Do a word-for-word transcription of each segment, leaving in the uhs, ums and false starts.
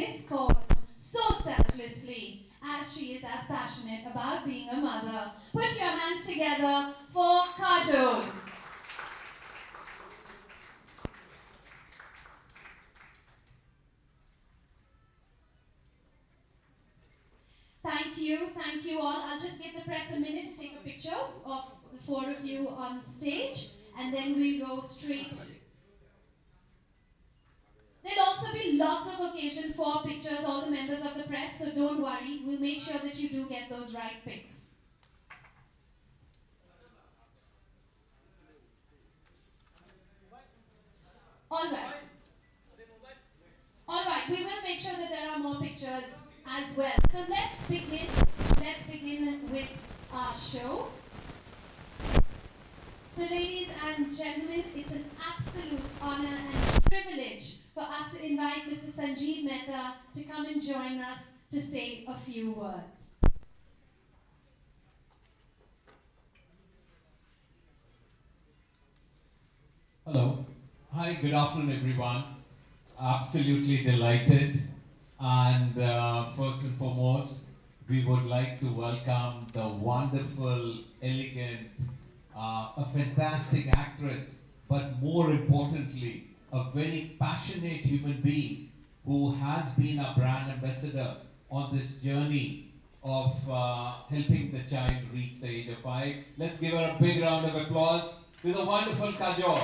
this cause so selflessly as she is as passionate about being a mother. Put your hands together for Kajol. Thank you, thank you all. I'll just give the press a minute to take a picture of the four of you on stage, and then we go straight. There'll also be lots of occasions for pictures, all the members of the press, so don't worry. We'll make sure that you do get those right pics. All right. All right, we will make sure that there are more pictures as well. So let's begin. Let's begin with our show. So ladies and gentlemen, it's an absolute honor and privilege for us to invite Mister Sanjeev Mehta to come and join us to say a few words. Hello. Hi, good afternoon everyone. Absolutely delighted. And uh, first and foremost, we would like to welcome the wonderful, elegant, uh, a fantastic actress, but more importantly, a very passionate human being who has been a brand ambassador on this journey of uh, helping the child reach the age of five. Let's give her a big round of applause to the wonderful Kajol.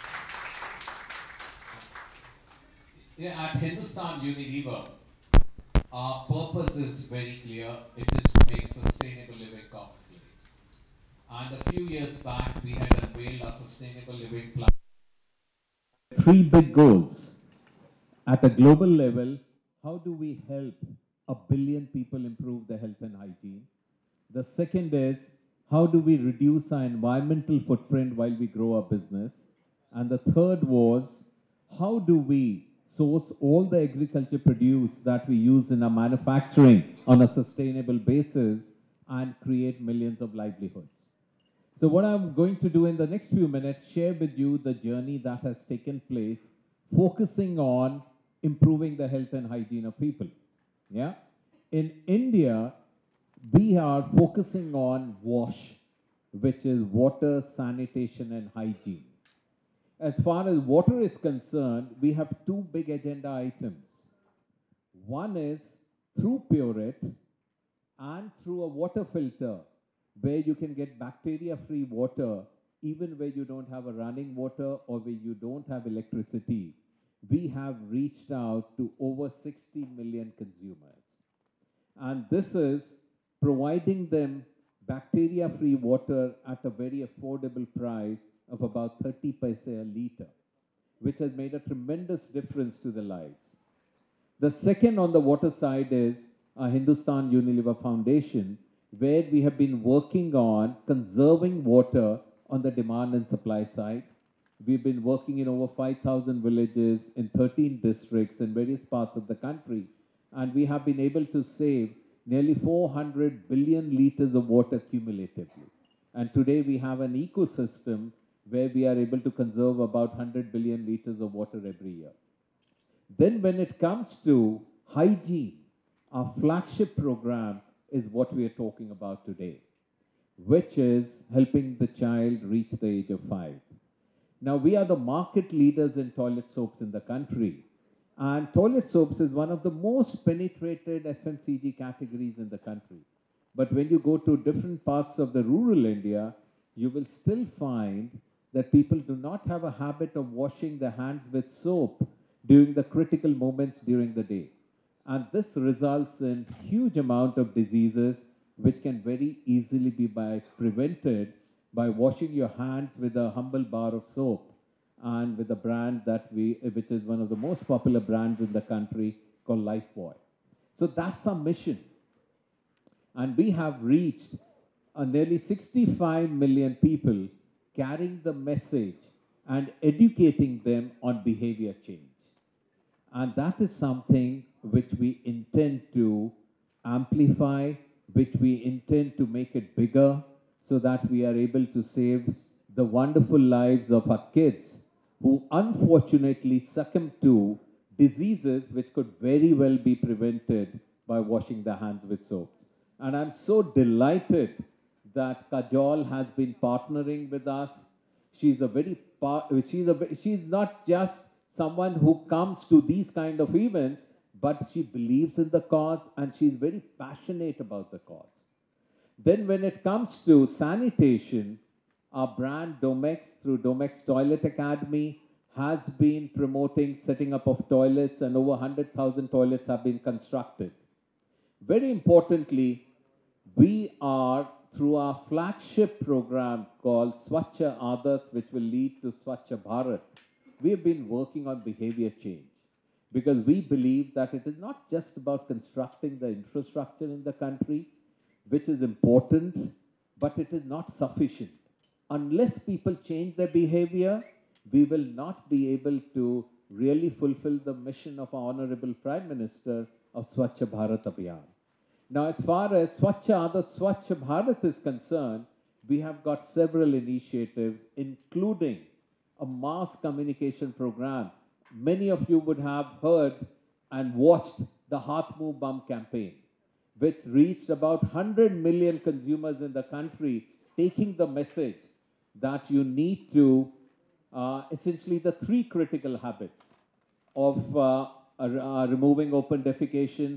Yeah, at Hindustan Unilever, our purpose is very clear. It is to make sustainable living commonplace. And a few years back, we had unveiled our sustainable living plan. Three big goals. At a global level, how do we help a billion people improve their health and hygiene? The second is, how do we reduce our environmental footprint while we grow our business? And the third was, how do we source all the agriculture produce that we use in our manufacturing on a sustainable basis and create millions of livelihoods? So what I'm going to do in the next few minutes, share with you the journey that has taken place, focusing on improving the health and hygiene of people. Yeah? In India, we are focusing on WASH, which is water, sanitation, and hygiene. As far as water is concerned, we have two big agenda items. One is through Pureit and through a water filter, where you can get bacteria-free water even where you don't have a running water or where you don't have electricity. We have reached out to over sixty million consumers. And this is providing them bacteria-free water at a very affordable price of about thirty paise a litre, which has made a tremendous difference to the lives. The second on the water side is a Hindustan Unilever Foundation, where we have been working on conserving water on the demand and supply side. We've been working in over five thousand villages in thirteen districts in various parts of the country, and we have been able to save nearly four hundred billion litres of water cumulatively. And today we have an ecosystem where we are able to conserve about one hundred billion litres of water every year. Then when it comes to hygiene, our flagship program is what we are talking about today, which is helping the child reach the age of five. Now, we are the market leaders in toilet soaps in the country. And toilet soaps is one of the most penetrated F M C G categories in the country. But when you go to different parts of the rural India, you will still find that people do not have a habit of washing their hands with soap during the critical moments during the day. And this results in huge amount of diseases which can very easily be by prevented by washing your hands with a humble bar of soap and with a brand that we, which is one of the most popular brands in the country called Lifebuoy. So that's our mission. And we have reached uh, nearly sixty-five million people carrying the message and educating them on behavior change. And that is something which we intend to amplify, which we intend to make it bigger so that we are able to save the wonderful lives of our kids who unfortunately succumb to diseases which could very well be prevented by washing the hands with soaps. And I'm so delighted that Kajol has been partnering with us. She's a very, par- she's a, she's not just someone who comes to these kind of events, but she believes in the cause and she's very passionate about the cause. Then when it comes to sanitation, our brand Domex through Domex Toilet Academy has been promoting setting up of toilets, and over one hundred thousand toilets have been constructed. Very importantly, we are, through our flagship program called Swachha Aadat, which will lead to Swachha Bharat, we have been working on behavior change, because we believe that it is not just about constructing the infrastructure in the country, which is important, but it is not sufficient. Unless people change their behavior, we will not be able to really fulfill the mission of our Honorable Prime Minister of Swachha Bharat Abhiyan. Now, as far as Swachha Aadat, Swachha Bharat is concerned, we have got several initiatives, including a mass communication program. Many of you would have heard and watched the Haath Muh Bum campaign, which reached about one hundred million consumers in the country, taking the message that you need to, uh, essentially the three critical habits of uh, uh, removing open defecation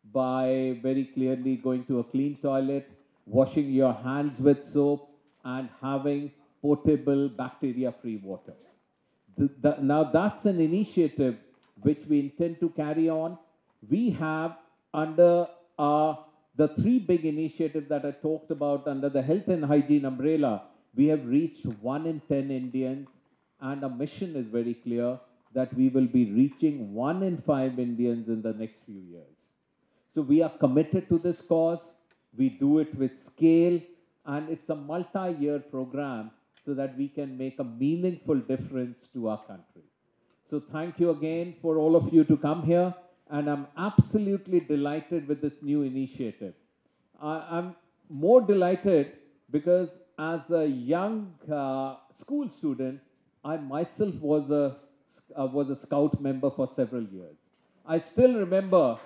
by very clearly going to a clean toilet, washing your hands with soap, and having potable bacteria-free water. The, the, now that's an initiative which we intend to carry on. We have under uh, the three big initiatives that I talked about under the health and hygiene umbrella, we have reached one in ten Indians, and our mission is very clear that we will be reaching one in five Indians in the next few years. So we are committed to this cause. We do it with scale, and it's a multi-year program so that we can make a meaningful difference to our country. So thank you again for all of you to come here, and I'm absolutely delighted with this new initiative. I, I'm more delighted because as a young uh, school student, I myself was a, uh, was a scout member for several years. I still remember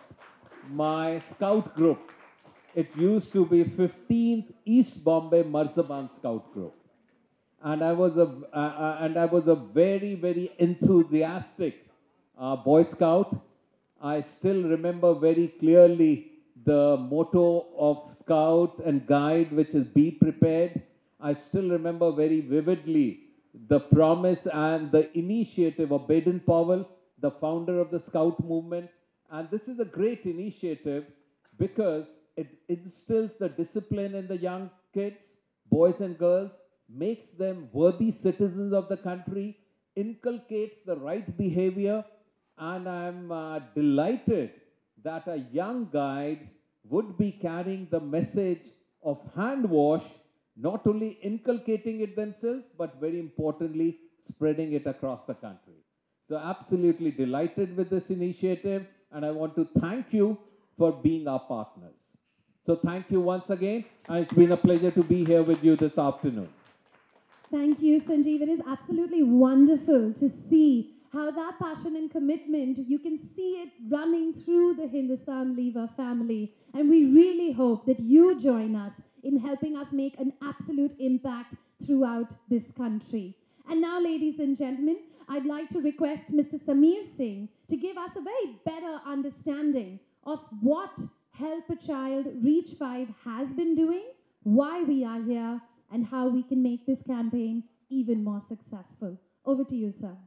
my scout group. It used to be fifteenth East Bombay Marzaban Scout Group. And I was a, uh, uh, and I was a very, very enthusiastic uh, Boy Scout. I still remember very clearly the motto of Scout and Guide, which is be prepared. I still remember very vividly the promise and the initiative of Baden Powell, the founder of the Scout movement. And this is a great initiative because it instills the discipline in the young kids, boys and girls, makes them worthy citizens of the country, inculcates the right behavior, and I'm uh, delighted that our young guides would be carrying the message of hand wash, not only inculcating it themselves, but very importantly, spreading it across the country. So absolutely delighted with this initiative, and I want to thank you for being our partners. So thank you once again, and it's been a pleasure to be here with you this afternoon. Thank you, Sanjeev. It is absolutely wonderful to see how that passion and commitment, you can see it running through the Hindustan Lever family. And we really hope that you join us in helping us make an absolute impact throughout this country. And now, ladies and gentlemen, I'd like to request Mister Samir Singh to give us a very better understanding of what Help a Child Reach five has been doing, why we are here, and how we can make this campaign even more successful. Over to you, sir.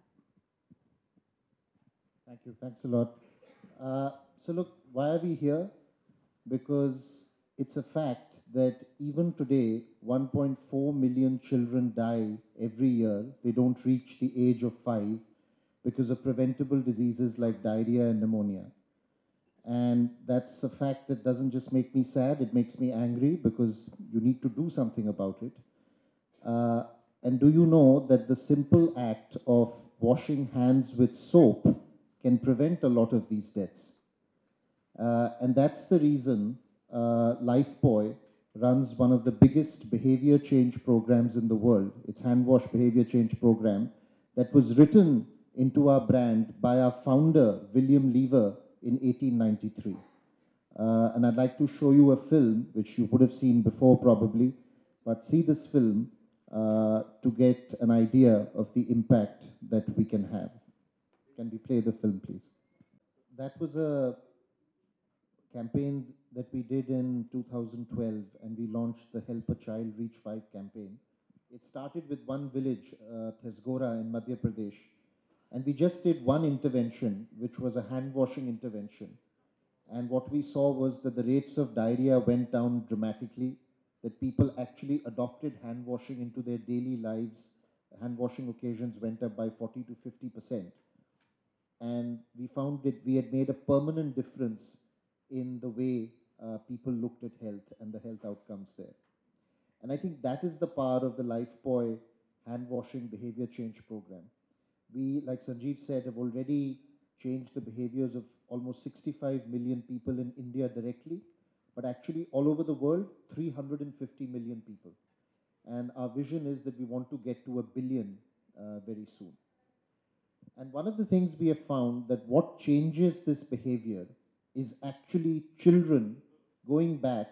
Thank you. Thanks a lot. Uh, so look, why are we here? Because it's a fact that even today, one point four million children die every year. They don't reach the age of five because of preventable diseases like diarrhea and pneumonia. And that's a fact that doesn't just make me sad, it makes me angry because you need to do something about it. Uh, and do you know that the simple act of washing hands with soap can prevent a lot of these deaths? Uh, and that's the reason uh, Lifebuoy runs one of the biggest behavior change programs in the world. It's Hand Wash Behavior Change Program that was written into our brand by our founder, William Lever, in eighteen ninety-three. Uh, and I'd like to show you a film, which you would have seen before probably, but see this film uh, to get an idea of the impact that we can have. Can we play the film, please? That was a campaign that we did in two thousand twelve, and we launched the Help a Child Reach five campaign. It started with one village, uh, Thesgora in Madhya Pradesh, and we just did one intervention, which was a hand washing intervention. And what we saw was that the rates of diarrhea went down dramatically, that people actually adopted hand washing into their daily lives. Hand washing occasions went up by forty to fifty percent. And we found that we had made a permanent difference in the way uh, people looked at health and the health outcomes there. And I think that is the power of the Lifebuoy hand washing behavior change program. We, like Sanjeev said, have already changed the behaviors of almost sixty-five million people in India directly, but actually all over the world, three hundred fifty million people. And our vision is that we want to get to a billion uh, very soon. And one of the things we have found that what changes this behavior is actually children going back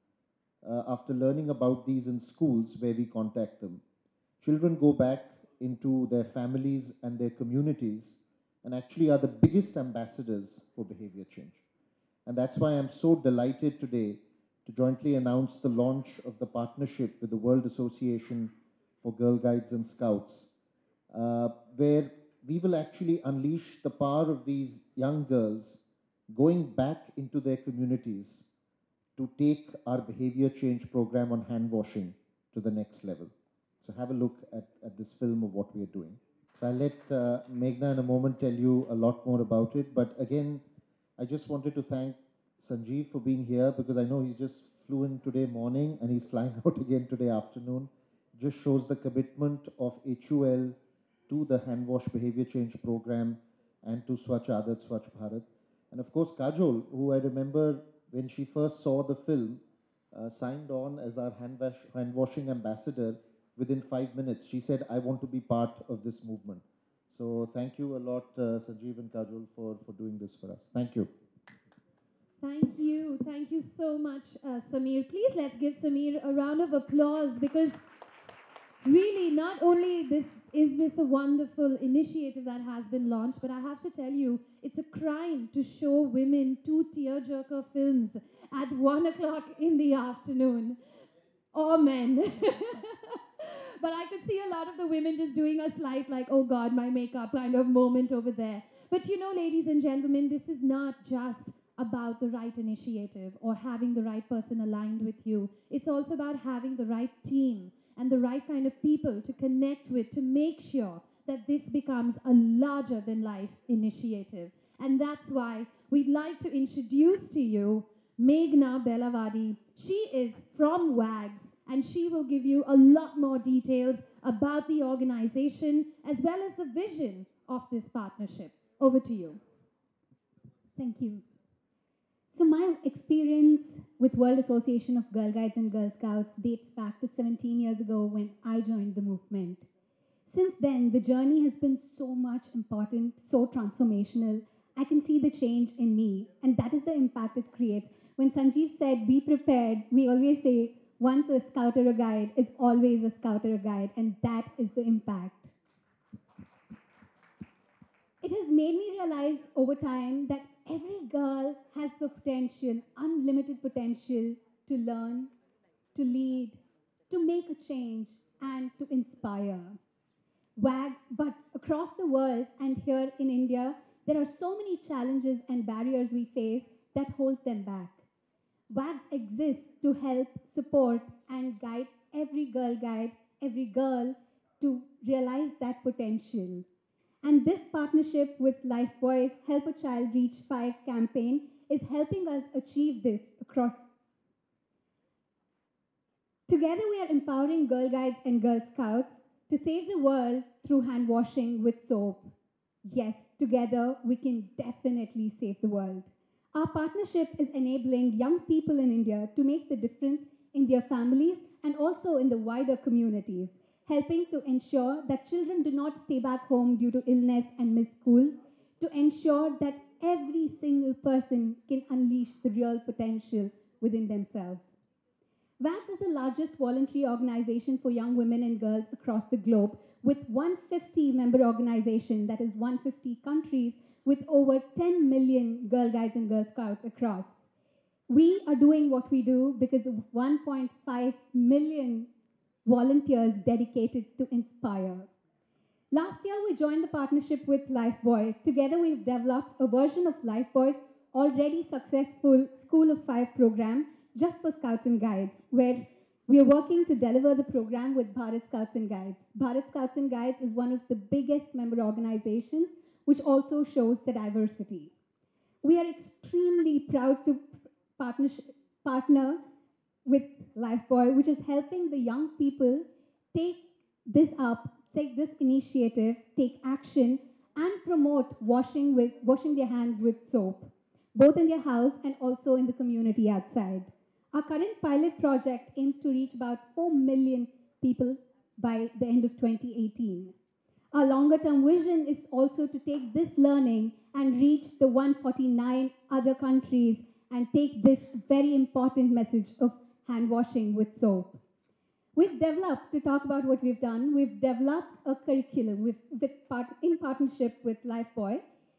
uh, after learning about these in schools where we contact them. Children go back into their families and their communities and actually are the biggest ambassadors for behavior change. And that's why I'm so delighted today to jointly announce the launch of the partnership with the World Association for Girl Guides and Scouts, uh, where we will actually unleash the power of these young girls going back into their communities to take our behavior change program on hand washing to the next level. So have a look at, at this film of what we are doing. So I'll let uh, Meghna in a moment tell you a lot more about it. But again, I just wanted to thank Sanjeev for being here, because I know he's just flew in today morning and he's flying out again today afternoon. Just shows the commitment of H U L to the hand wash behavior change program and to Swachh Aadat, Swachh Bharat. And of course, Kajol, who I remember when she first saw the film, uh, signed on as our hand, wash, hand washing ambassador within five minutes. She said, I want to be part of this movement. So thank you a lot, uh, Sanjeev and Kajol, for, for doing this for us. Thank you. Thank you. Thank you so much, uh, Samir. Please let's give Samir a round of applause, because really not only this is this a wonderful initiative that has been launched, but I have to tell you, it's a crime to show women two tearjerker films at one o'clock in the afternoon. Or men. But I could see a lot of the women just doing a slight like, oh God, my makeup kind of moment over there. But you know, ladies and gentlemen, this is not just about the right initiative or having the right person aligned with you. It's also about having the right team and the right kind of people to connect with to make sure that this becomes a larger than life initiative. And that's why we'd like to introduce to you Meghna Belawadi. She is from WAGS, and she will give you a lot more details about the organization as well as the vision of this partnership. Over to you. Thank you. So my experience with World Association of Girl Guides and Girl Scouts dates back to seventeen years ago when I joined the movement. Since then, the journey has been so much important, so transformational. I can see the change in me, and that is the impact it creates. When Sanjeev said, be prepared, we always say, once a scout or a guide is always a scout or a guide, and that is the impact. It has made me realize over time that every girl has the potential, unlimited potential, to learn, to lead, to make a change, and to inspire. WAGS, but across the world and here in India, there are so many challenges and barriers we face that hold them back. WAGS exists to help, support, and guide every girl guide, every girl to realize that potential. And this partnership with Lifebuoy's Help a Child Reach five campaign is helping us achieve this across. Together we are empowering Girl Guides and Girl Scouts to save the world through hand washing with soap. Yes, together we can definitely save the world. Our partnership is enabling young people in India to make the difference in their families and also in the wider communities. helping to ensure that children do not stay back home due to illness and miss school, to ensure that every single person can unleash the real potential within themselves. WAGS is the largest voluntary organization for young women and girls across the globe, with one hundred fifty member organization, that is one hundred fifty countries, with over ten million Girl Guides and Girl Scouts across. We are doing what we do because of one point five million volunteers dedicated to inspire. Last year, we joined the partnership with Lifebuoy. Together, we've developed a version of Lifebuoy's already successful School of Five program just for Scouts and Guides, where we are working to deliver the program with Bharat Scouts and Guides. Bharat Scouts and Guides is one of the biggest member organizations, which also shows the diversity. We are extremely proud to partner with Lifebuoy, which is helping the young people take this up, take this initiative, take action, and promote washing, with, washing their hands with soap, both in their house and also in the community outside. Our current pilot project aims to reach about four million people by the end of twenty eighteen. Our longer term vision is also to take this learning and reach the one hundred forty-nine other countries and take this very important message of hand washing with soap. We've developed, to talk about what we've done, we've developed a curriculum with, with part, in partnership with Lifebuoy,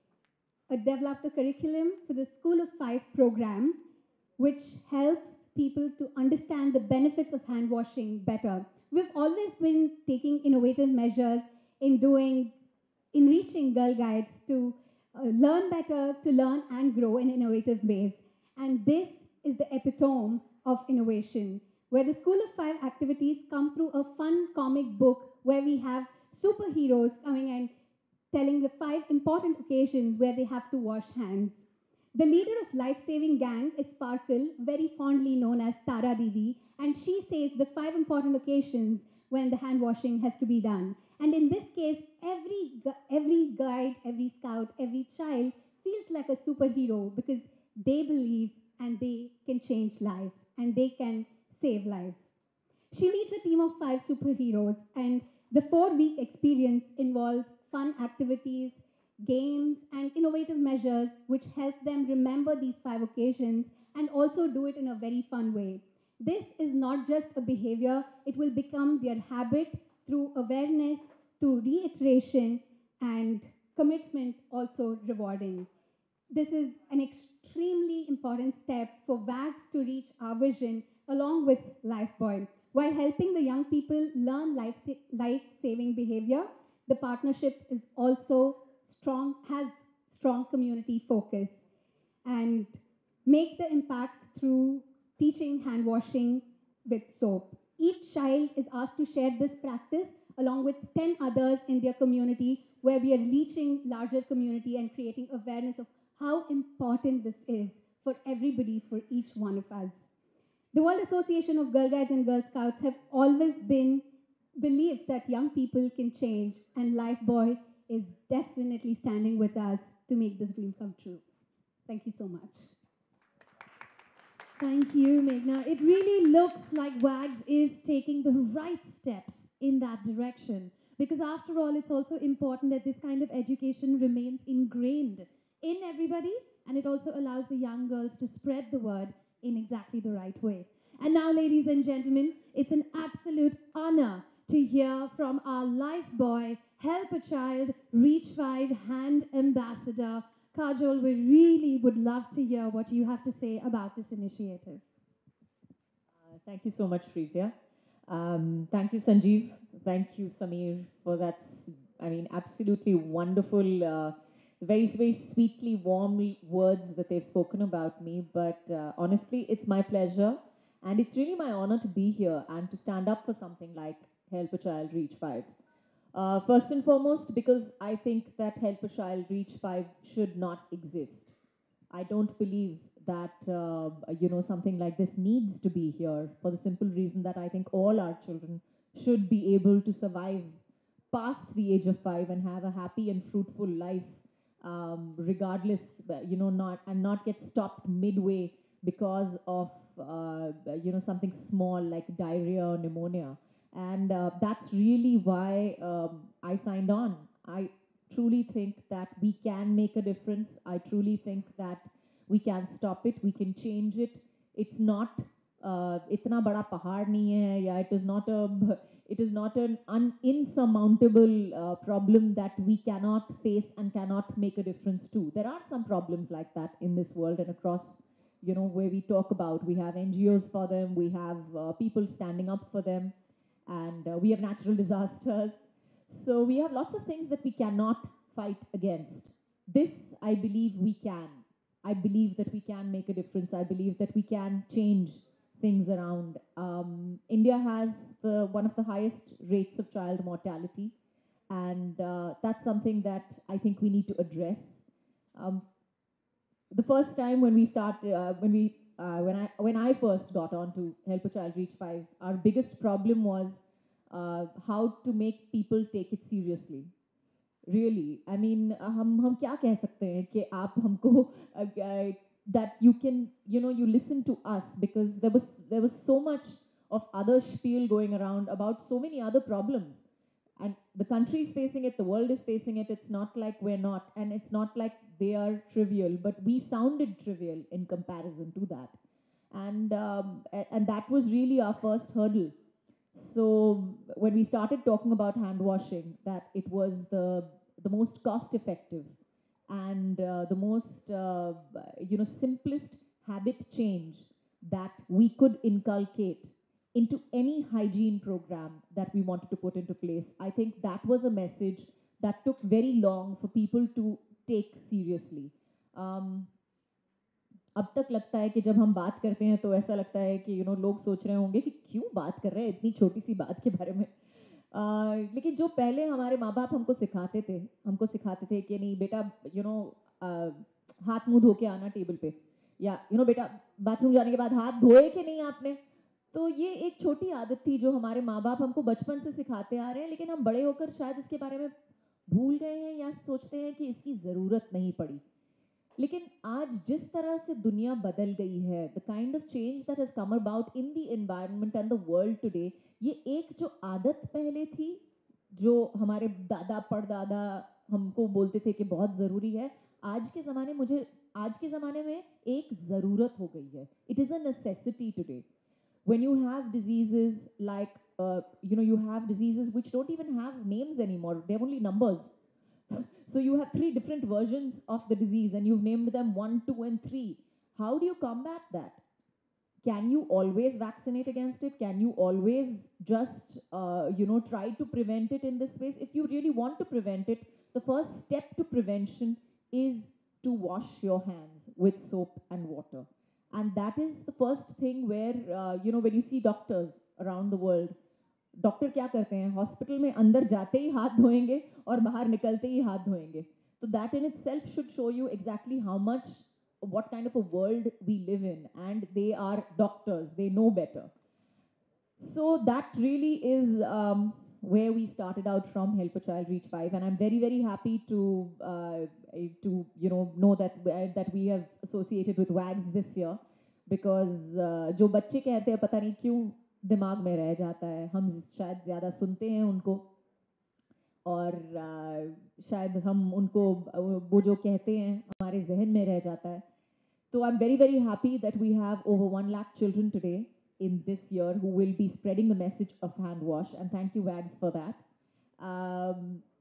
uh, developed a curriculum for the School of Five program, which helps people to understand the benefits of hand washing better. We've always been taking innovative measures in doing, in reaching Girl Guides to uh, learn better, to learn and grow in innovative ways. And this is the epitome of innovation, where the School of Five activities come through a fun comic book where we have superheroes coming and telling the five important occasions where they have to wash hands. The leader of Life Saving Gang is Sparkle, very fondly known as Tara Didi, and she says the five important occasions when the hand washing has to be done. And in this case, every, every guide, every scout, every child feels like a superhero because they believe and they can change lives and they can save lives. She leads a team of five superheroes, and the four-week experience involves fun activities, games, and innovative measures which help them remember these five occasions and also do it in a very fun way. This is not just a behavior, it will become their habit through awareness, through reiteration, and commitment also rewarding. This is an extremely important step for WAGS to reach our vision along with Lifebuoy. While helping the young people learn life sa- life-saving behavior, the partnership is also strong, has strong community focus and make the impact through teaching hand washing with soap. Each child is asked to share this practice along with ten others in their community, where we are reaching larger community and creating awareness of how important this is for everybody, for each one of us. The World Association of Girl Guides and Girl Scouts have always been believed that young people can change, and Lifebuoy is definitely standing with us to make this dream come true. Thank you so much. Thank you, Meghna. It really looks like WAGS is taking the right steps in that direction, because after all, it's also important that this kind of education remains ingrained in everybody, and it also allows the young girls to spread the word in exactly the right way. And now, ladies and gentlemen, it's an absolute honor to hear from our Lifebuoy Help a Child Reach Five Hand Ambassador. Kajol, we really would love to hear what you have to say about this initiative. Uh, thank you so much, Frisia. Um, thank you, Sanjeev. Thank you, Samir, for that, I mean, absolutely wonderful, uh, very, very sweetly warm words that they've spoken about me. But uh, honestly, it's my pleasure. And it's really my honor to be here and to stand up for something like Help a Child Reach Five. Uh, first and foremost, because I think that Help a Child Reach Five should not exist. I don't believe that, uh, you know, something like this needs to be here, for the simple reason that I think all our children should be able to survive past the age of five and have a happy and fruitful life, um, regardless, you know, not and not get stopped midway because of, uh, you know, something small like diarrhea or pneumonia. And uh, that's really why um, I signed on. I truly think that we can make a difference. I truly think that we can stop it, we can change it. It's not uh, itna bada pahad nahi hai, ya it is not a it is not an un, insurmountable uh, problem that we cannot face and cannot make a difference to. There are some problems like that in this world and across, you know, where we talk about. We have N G Os for them, we have uh, people standing up for them, and uh, we have natural disasters. So we have lots of things that we cannot fight against. This, I believe we can. I believe that we can make a difference. I believe that we can change things around. Um, India has the, one of the highest rates of child mortality, and uh, that's something that I think we need to address. Um, the first time when we started, uh, when we, uh, when I, when I first got on to Help a Child Reach Five, our biggest problem was uh, how to make people take it seriously. Really, I mean, हम हम क्या कह सकते हैं कि आप हमको uh, uh, that you can, you know, you listen to us, because there was there was so much of other spiel going around about so many other problems, and the country is facing it, the world is facing it. It's not like we're not, and it's not like they are trivial, but we sounded trivial in comparison to that, and um, a- and that was really our first hurdle. So when we started talking about hand washing, that it was the the most cost effective and uh, the most uh, you know simplest habit change that we could inculcate into any hygiene program that we wanted to put into place. I think that was a message that took very long for people to take seriously. Um, अब तक लगता है कि जब हम बात करते हैं तो ऐसा लगता है कि यू नो लोग सोच रहे होंगे कि क्यों बात कर रहे हैं इतनी छोटी सी बात के बारे में. uh, लेकिन जो पहले हमारे माँ बाप हमको सिखाते थे हमको सिखाते थे कि नहीं बेटा यू नो हाथ मुंह धो के आना टेबल पे, या यू नो बेटा बाथरूम जाने के बाद हाथ धोए कि नहीं आपने. तो ये एक छोटी आदत थी जो हमारे माँ बाप हमको बचपन से सिखाते आ रहे हैं, लेकिन हम बड़े होकर शायद इसके बारे में भूल गए हैं या सोचते हैं कि इसकी ज़रूरत नहीं पड़ी. लेकिन आज जिस तरह से दुनिया बदल गई है, the kind of change that has come about in the environment and the world today, ये एक जो आदत पहले थी जो हमारे दादा परदादा हमको बोलते थे कि बहुत ज़रूरी है, आज के ज़माने मुझे आज के ज़माने में एक ज़रूरत हो गई है. It is a necessity today. When you have diseases like uh, you know you have diseases which don't even have names anymore, they have only numbers. So you have three different versions of the disease and you've named them one, two, and three. How do you combat that? Can you always vaccinate against it? Can you always just, uh, you know, try to prevent it in this ways? If you really want to prevent it, the first step to prevention is to wash your hands with soap and water. And that is the first thing where, uh, you know, when you see doctors around the world, doctor क्या करते हैं, hospital में अंदर जाते ही हाथ धोएंगे और बाहर निकलते ही हाथ धोएंगे. तो that in itself should show you exactly how much what kind of a world we live in, and they are doctors, they know better. So that really is um, where we started out from Help a Child Reach Five, and I'm very very happy to uh, to you know know that uh, that we have associated with WAGS this year, because uh, जो बच्चे कहते हैं पता नहीं क्यों दिमाग में रह जाता है, हम शायद ज़्यादा सुनते हैं उनको और uh, शायद हम उनको वो जो कहते हैं हमारे जहन में रह जाता है. So I'm very, very happy that we have over one lakh children today in this year who will be spreading the message of hand wash, and thank you WAGS for that. Um,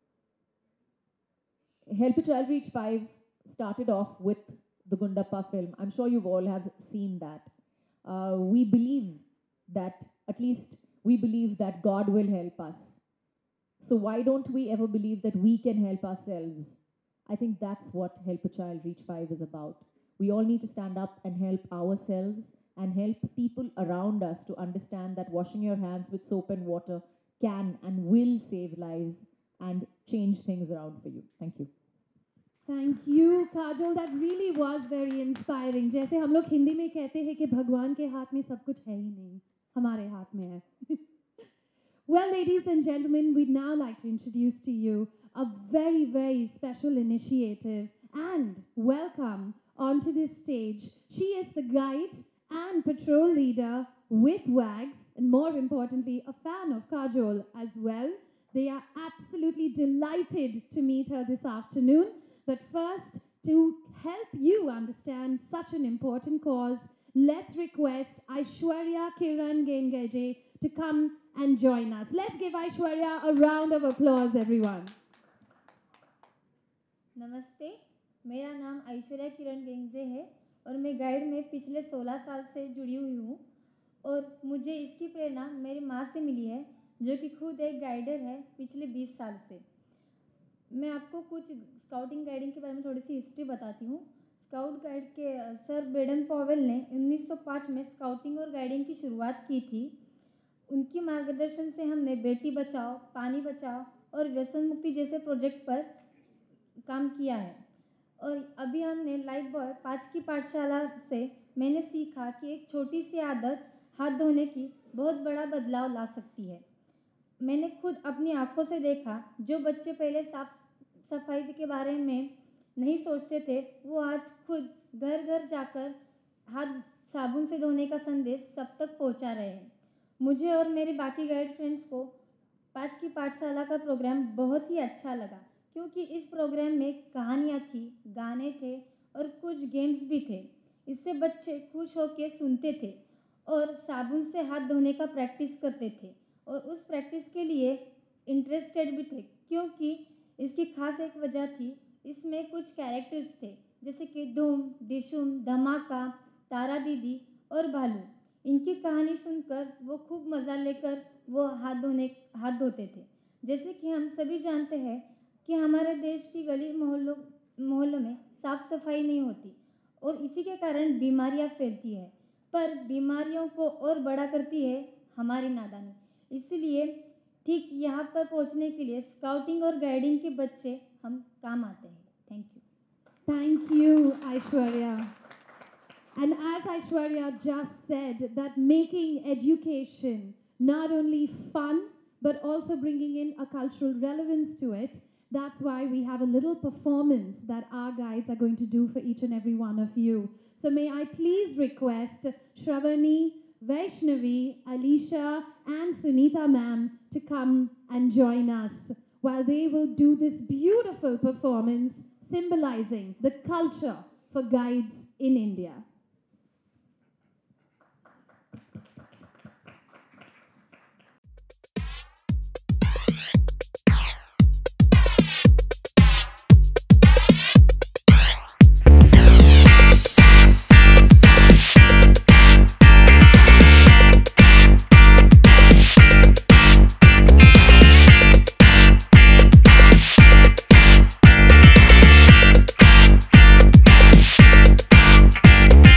Help a Child Reach Five started off with the Gundappa film. I'm sure you've all have seen that. Uh, we believe that, at least we believe that God will help us. So why don't we ever believe that we can help ourselves? I think that's what Help a Child Reach Five is about. We all need to stand up and help ourselves and help people around us to understand that washing your hands with soap and water can and will save lives and change things around for you. Thank you. Thank you, Kajol. That really was very inspiring. जैसे हम लोग हिंदी में कहते हैं कि भगवान के हाथ में सब कुछ है ही नहीं, हमारे हाथ में है. Well, ladies and gentlemen, we'd now like to introduce to you a very, very special initiative and welcome onto this stage. She is the guide and patrol leader with WAGS, and more importantly, a fan of Kajol as well. They are absolutely delighted to meet her this afternoon. But first, to help you understand such an important cause, let's request Aishwarya Kiran Gengeje to come and join us. Let's give Aishwarya a round of applause, everyone. नमस्ते, मेरा नाम ऐश्वर्या किरण गेंगजे है और मैं guide में पिछले सोलह साल से जुड़ी हुई हूँ और मुझे इसकी प्रेरणा मेरी माँ से मिली है, जो कि खुद एक गाइडर है पिछले बीस साल से। मैं आपको कुछ स्काउटिंग गाइडिंग के बारे में थोड़ी सी हिस्ट्री बताती हूँ। स्काउट गाइड के सर बेडन पॉवेल ने उन्नीस सौ पाँच में स्काउटिंग और गाइडिंग की शुरुआत की थी। उनकी मार्गदर्शन से हमने बेटी बचाओ, पानी बचाओ और व्यसन मुक्ति जैसे प्रोजेक्ट पर काम किया है। और अभी हमने लाइफ बॉय पाँच की पाठशाला से मैंने सीखा कि एक छोटी सी आदत हाथ धोने की बहुत बड़ा बदलाव ला सकती है। मैंने खुद अपनी आंखों से देखा, जो बच्चे पहले साफ सफाई के बारे में नहीं सोचते थे, वो आज खुद घर घर जाकर हाथ साबुन से धोने का संदेश सब तक पहुंचा रहे हैं। मुझे और मेरे बाकी गाइड फ्रेंड्स को पाँच की पाठशाला का प्रोग्राम बहुत ही अच्छा लगा, क्योंकि इस प्रोग्राम में कहानियाँ थी, गाने थे और कुछ गेम्स भी थे। इससे बच्चे खुश होकर सुनते थे और साबुन से हाथ धोने का प्रैक्टिस करते थे और उस प्रैक्टिस के लिए इंटरेस्टेड भी थे, क्योंकि इसकी खास एक वजह थी, इसमें कुछ कैरेक्टर्स थे जैसे कि धूम, डिशुम, धमाका, तारा दीदी और भालू। इनकी कहानी सुनकर वो खूब मज़ा लेकर वो हाथ धोने हाथ धोते थे। जैसे कि हम सभी जानते हैं कि हमारे देश की गली मोहल्लों मोहल्लों में साफ़ सफाई नहीं होती और इसी के कारण बीमारियां फैलती है, पर बीमारियों को और बड़ा करती है हमारी नादानी। इसलिए ठीक यहाँ पर पहुँचने के लिए स्काउटिंग और गाइडिंग के बच्चे हम काम आते हैं। Thank you. Thank you, Aishwarya. And as Aishwarya just said, that making education not only fun, but also bringing in a cultural relevance to it, that's why we have a little performance that our guides are going to do for each and every one of you. So may I please request Shravani, Vaishnavi, Alicia, and Sunita ma'am to come and join us while they will do this beautiful performance symbolizing the culture for guides in India. Thank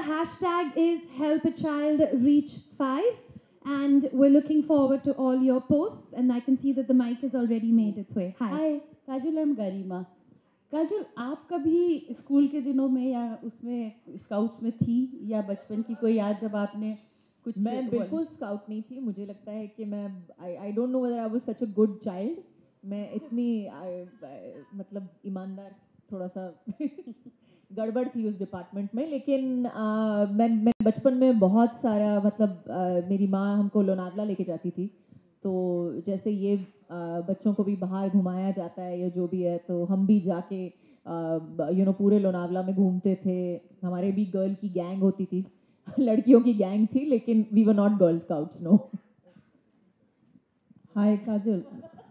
hashtag is Help a Child Reach five. And we're looking forward to all your posts. And I can see that the mic has already made its way. Hi. Hi Kajal, am Garima. Kajal, आप कभी school के दिनों में या उसमें scouts में थी, या बचपन की कोई याद जब आपने कुछ? मैं बिल्कुल स्काउट नहीं थी। मुझे लगता है कि मैं I I don't know whether I was such a good child. मैं इतनी I, I, मतलब ईमानदार थोड़ा सा गड़बड़ थी उस डिपार्टमेंट में। लेकिन आ, मैं मैं बचपन में बहुत सारा मतलब आ, मेरी माँ हमको लोनावला लेके जाती थी। तो जैसे ये आ, बच्चों को भी बाहर घुमाया जाता है या जो भी है, तो हम भी जाके यू नो पूरे लोनावला में घूमते थे। हमारे भी गर्ल की गैंग होती थी, लड़कियों की गैंग थी, लेकिन we were not girl scouts, no. Hi Kajal,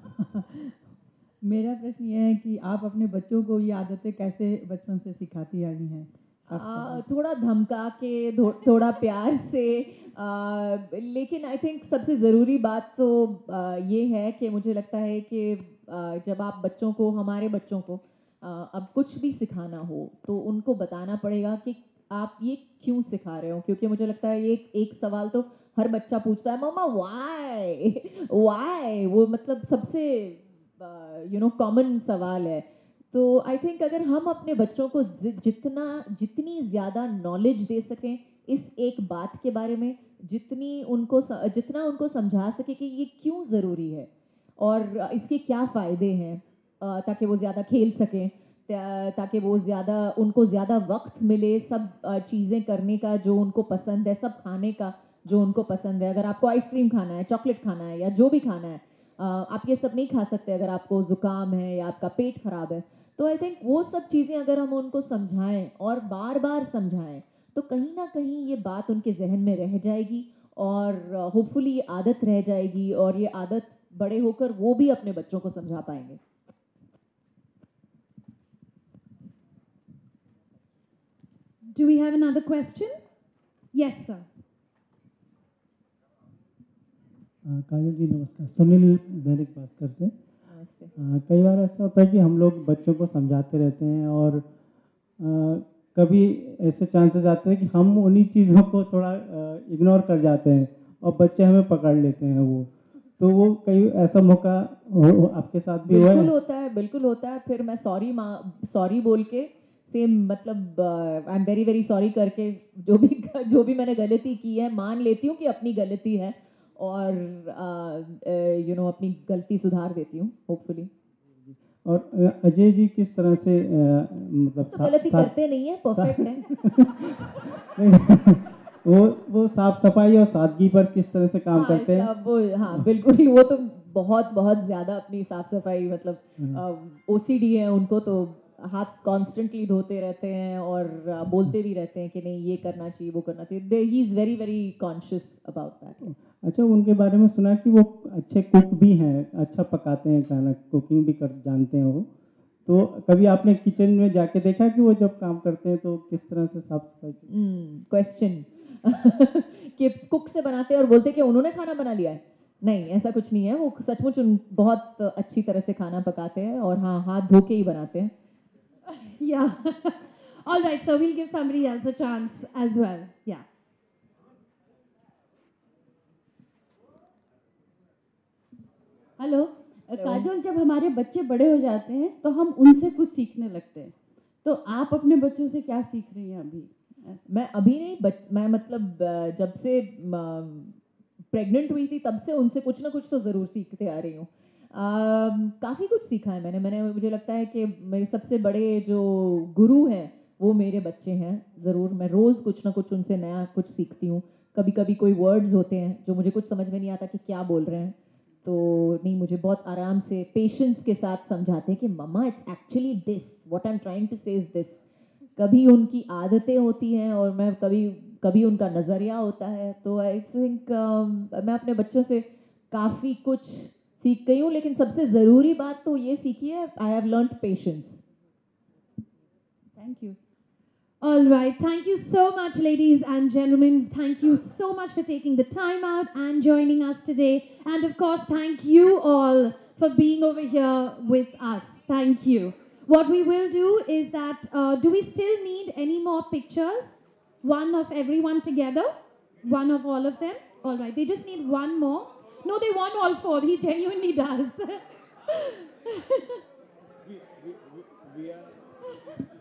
मेरा प्रश्न ये है कि आप अपने बच्चों को ये आदतें कैसे बचपन से सिखाती आई हैं? आ, थोड़ा धमका के, थोड़ा प्यार से। आ, लेकिन आई थिंक सबसे ज़रूरी बात तो आ, ये है कि मुझे लगता है कि आ, जब आप बच्चों को, हमारे बच्चों को आ, अब कुछ भी सिखाना हो तो उनको बताना पड़ेगा कि आप ये क्यों सिखा रहे हो। क्योंकि मुझे लगता है एक एक सवाल तो हर बच्चा पूछता है, मम्मा व्हाई व्हाई। वो मतलब सबसे यू नो कॉमन सवाल है। तो आई थिंक अगर हम अपने बच्चों को जितना जितनी ज़्यादा नॉलेज दे सकें इस एक बात के बारे में, जितनी उनको जितना उनको समझा सके कि ये क्यों ज़रूरी है और इसके क्या फ़ायदे हैं, ताकि वो ज़्यादा खेल सकें, ताकि वो ज़्यादा उनको ज़्यादा वक्त मिले सब चीज़ें करने का जो उनको पसंद है, सब खाने का जो उनको पसंद है। अगर आपको आइसक्रीम खाना है, चॉकलेट खाना है या जो भी खाना है, आप ये सब नहीं खा सकते अगर आपको ज़ुकाम है या आपका पेट ख़राब है। तो आई थिंक वो सब चीज़ें अगर हम उनको समझाएं और बार बार समझाएं तो कहीं ना कहीं ये बात उनके जहन में रह जाएगी और होपफुली ये आदत रह जाएगी और ये आदत बड़े होकर वो भी अपने बच्चों को समझा पाएंगे। Do we have another question? Yes, sir. काजल जी नमस्कार, सुनील दैनिक भास्कर से। आ, कई बार ऐसा होता है कि हम लोग बच्चों को समझाते रहते हैं और आ, कभी ऐसे चांसेस आते हैं कि हम उन्हीं चीज़ों को थोड़ा इग्नोर कर जाते हैं और बच्चे हमें पकड़ लेते हैं। वो तो वो कई ऐसा मौका हो, आपके साथ भी हुआ है? बिल्कुल होता है, बिल्कुल होता है। फिर मैं सॉरी सॉरी बोल के सेम मतलब I am very very sorry करके जो भी जो भी मैंने गलती की है मान लेती हूँ कि अपनी गलती है और यू नो अपनी गलती सुधार देती हूँ होपफुली। और अजय जी किस तरह से आ, मतलब तो गलती करते नहीं है, परफेक्ट है। वो वो साफ सफाई और सादगी पर किस तरह से काम हाँ, करते हैं? वो हाँ बिल्कुल, वो तो बहुत बहुत ज़्यादा अपनी साफ सफाई मतलब ओसीडी है उनको, तो हाथ कॉन्स्टेंटली धोते रहते हैं और बोलते भी रहते हैं कि नहीं ये करना चाहिए वो करना चाहिए। He is very very conscious about that. अच्छा, उनके बारे में सुना कि वो अच्छे कुक भी हैं, अच्छा पकाते हैं खाना, कुकिंग भी कर जानते हैं वो। तो कभी आपने किचन में जाके देखा कि वो जब काम करते हैं तो किस तरह से साफ सफाई? क्वेश्चन कि कुक से बनाते हैं और बोलते हैं कि उन्होंने खाना बना लिया है। नहीं, ऐसा कुछ नहीं है। वो सचमुच बहुत अच्छी तरह से खाना पकाते हैं और हाँ हाथ धो के ही बनाते हैं। Yeah. All right, so we'll give somebody else a chance as well. Yeah. Hello Kajal, जब हमारे बच्चे बड़े हो जाते हैं तो हम उनसे कुछ सीखने लगते हैं, तो आप अपने बच्चों से क्या सीख रही हैं अभी? मैं अभी नहीं बच, मैं मतलब जब से प्रेग्नेंट हुई थी तब से उनसे कुछ ना कुछ तो ज़रूर सीखते आ रही हूँ। काफ़ी कुछ सीखा है मैंने मैंने मुझे लगता है कि मेरे सबसे बड़े जो गुरु हैं वो मेरे बच्चे हैं। ज़रूर मैं रोज़ कुछ ना कुछ उनसे नया कुछ सीखती हूँ। कभी कभी कोई वर्ड्स होते हैं जो मुझे कुछ समझ में नहीं आता कि क्या बोल रहे हैं, तो नहीं मुझे बहुत आराम से पेशेंस के साथ समझाते हैं कि मम्मा it's actually this, what I am trying to say is this. कभी उनकी आदतें होती हैं और मैं कभी कभी उनका नज़रिया होता है। तो आई थिंक uh, मैं अपने बच्चों से काफ़ी कुछ सीख गई हूँ, लेकिन सबसे ज़रूरी बात तो ये सीखी है, I have learned patience. Thank you. All right, thank you so much, ladies and gentlemen. Thank you so much for taking the time out and joining us today. And of course, thank you all for being over here with us. Thank you. What we will do is that, uh, do we still need any more pictures? One of everyone together? One of all of them? All right, they just need one more. No, they want all four. He genuinely does. we, we, we, we are